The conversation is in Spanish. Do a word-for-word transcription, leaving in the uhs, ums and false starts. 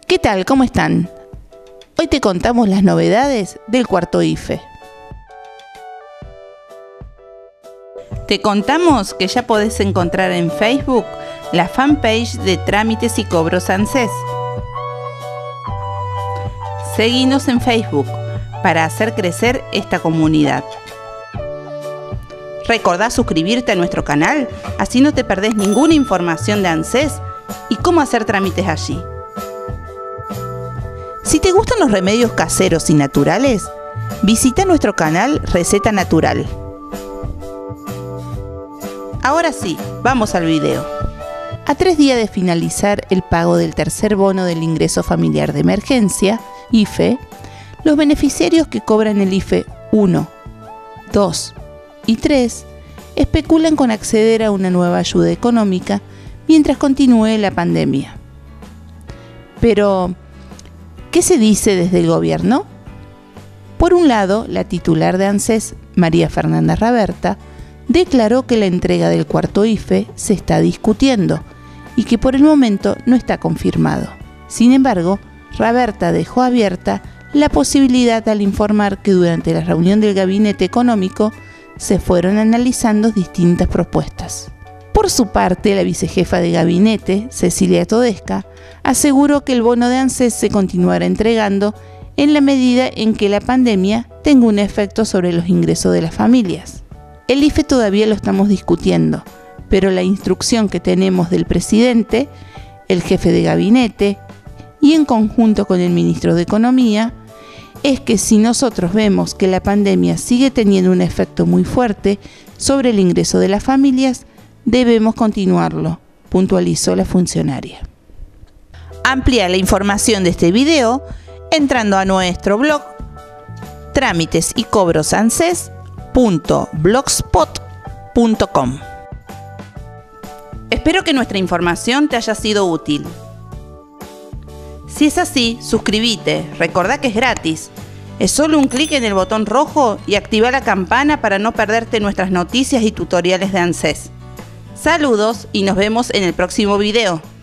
¿Qué tal? ¿Cómo están? Hoy te contamos las novedades del cuarto I F E. Te contamos que ya podés encontrar en Facebook la fanpage de Trámites y Cobros ANSES. Seguinos en Facebook para hacer crecer esta comunidad. Recordá suscribirte a nuestro canal, así no te perdés ninguna información de ANSES y cómo hacer trámites allí. Si te gustan los remedios caseros y naturales, visita nuestro canal Receta Natural. Ahora sí, vamos al video. A tres días de finalizar el pago del tercer bono del ingreso familiar de emergencia, I F E, los beneficiarios que cobran el I F E uno, dos y tres especulan con acceder a una nueva ayuda económica mientras continúe la pandemia. Pero, ¿qué se dice desde el gobierno? Por un lado, la titular de ANSES, María Fernanda Raberta, declaró que la entrega del cuarto I F E se está discutiendo y que por el momento no está confirmado. Sin embargo, Raberta dejó abierta la posibilidad al informar que durante la reunión del Gabinete Económico se fueron analizando distintas propuestas. Por su parte, la vicejefa de gabinete, Cecilia Todesca, aseguró que el bono de ANSES se continuará entregando en la medida en que la pandemia tenga un efecto sobre los ingresos de las familias. El I F E todavía lo estamos discutiendo, pero la instrucción que tenemos del presidente, el jefe de gabinete y en conjunto con el ministro de Economía es que si nosotros vemos que la pandemia sigue teniendo un efecto muy fuerte sobre el ingreso de las familias, debemos continuarlo, puntualizó la funcionaria. Amplía la información de este video entrando a nuestro blog trámites y cobros anses punto blogspot punto com. Espero que nuestra información te haya sido útil. Si es así, suscríbete, recordá que es gratis. Es solo un clic en el botón rojo y activa la campana para no perderte nuestras noticias y tutoriales de ANSES. Saludos y nos vemos en el próximo video.